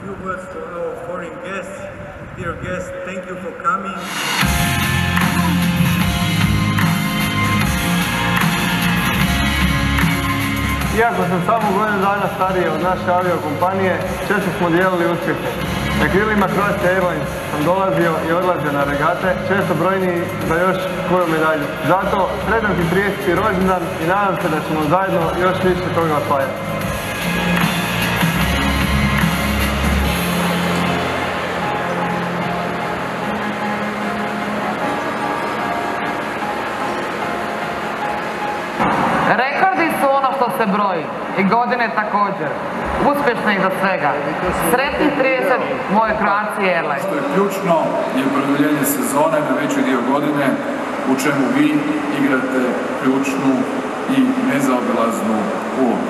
few words for our foreign guests. Dear guests, thank you for coming. Iako sam samo godinu dana stariji od naše aviokompanije, često smo dijelili uspjehe. Na krilima Croatia Airlines sam dolazio i odlazio na regate, često brojniji za još koju medalju. Zato sretan ti 30. rođendan i nadam se da ćemo zajedno još više toga osvajati. Rekordi su ono što se broji i godine također. Uspješno ih za svega. Sretnih 30 moje Croatia Airlines. Što je ključno je produljenje sezone na veći dio godine u čemu vi igrate ključnu i nezaobilaznu ulogu.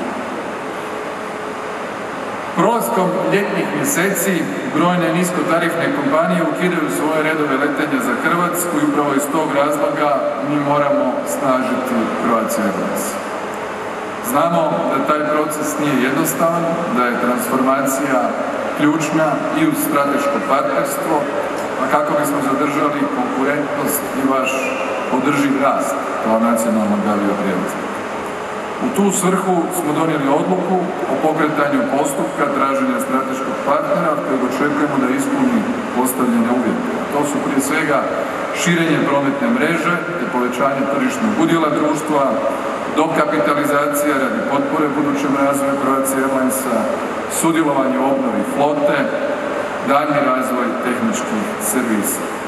Prolaskom ljetnih mjeseci brojne niskotarifne kompanije ukidaju svoje redove letenja za Hrvatsku i upravo iz tog razloga mi moramo snažiti Croatia Airlines. Znamo da taj proces nije jednostavan, da je transformacija ključna i uz strateško partnerstvo, a kako bismo zadržali konkurentnost i vaš održiv rast kao nacionalnog avioprijevoznika. U tu svrhu smo donijeli odluku o pokretanju postupka traženja strateškog partnera kojeg očekujemo da ispuni postavljene uvjete. To su prije svega širenje prometne mreže te povećanje tržišnog udjela društva, dokapitalizacija radi potpore budućem razvoju Croatia Airlinesa, sudjelovanje u obnovi flote, daljnji razvoj tehničkih servisa.